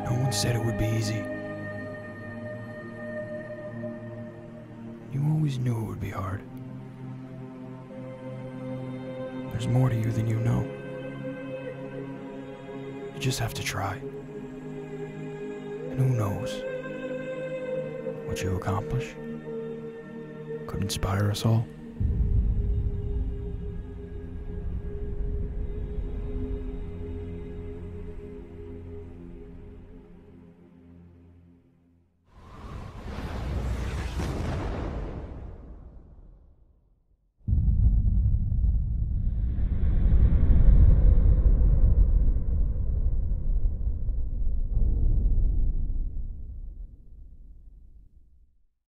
No one said it would be easy. You always knew it would be hard. There's more to you than you know. You just have to try. And who knows? What you accomplish could inspire us all.